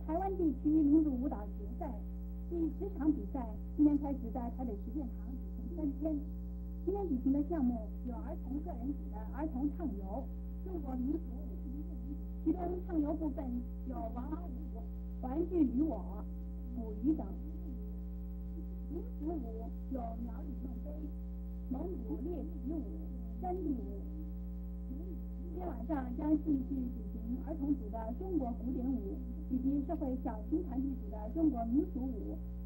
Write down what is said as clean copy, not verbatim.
台湾地区民族舞蹈决赛第10场比赛，今天开始在台北实践场举行3天。今天举行的项目有儿童个人组的儿童唱游、中国民俗舞，其中唱游部分有王老五、玩具与我、捕鱼等。民俗舞有苗语弄杯、蒙古猎奇舞、山地舞。今天晚上将继续举行儿童组的中国古典舞以及社会小型团体组的中国民俗舞